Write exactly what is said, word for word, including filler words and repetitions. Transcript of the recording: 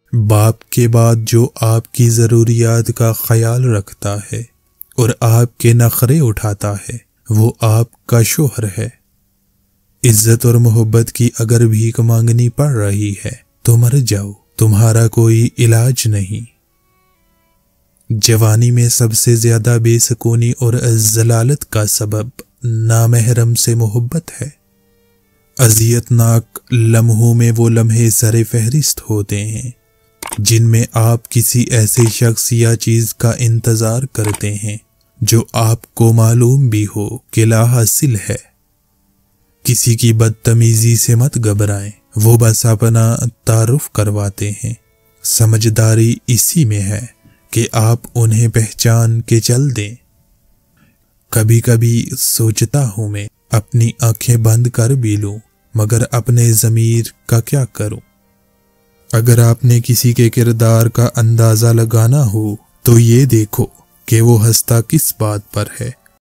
باپ کے بعد جو آپ کی ضروریات کا خیال رکھتا ہے اور آپ کے نخرے اٹھاتا ہے وہ آپ کا شوہر ہے۔ عزت اور محبت کی اگر بھیک مانگنی پڑ رہی ہے تو مر جاؤ، تمہارا کوئی علاج نہیں۔ جوانی میں سب سے زیادہ بے سکونی اور ذلالت کا سبب نامحرم سے محبت ہے۔ اذیت ناک لمحوں میں وہ لمحے سر فہرست ہوتے ہیں جن میں آپ کسی ایسے شخص یا چیز کا انتظار کرتے ہیں جو آپ کو معلوم بھی ہو کہ لا حاصل ہے۔ کسی کی بدتمیزی سے مت گھبرائیں، وہ بس اپنا تعارف کرواتے ہیں۔ سمجھداری اسی میں ہے کہ آپ انہیں پہچان کے چل دیں۔ کبھی کبھی سوچتا ہوں میں اپنی آنکھیں بند کر بھی لوں مگر اپنے ضمیر کا کیا کروں۔ اگر آپ نے کسی کے کردار کا اندازہ لگانا ہو تو یہ دیکھو کہ وہ ہنستا کس بات پر ہے۔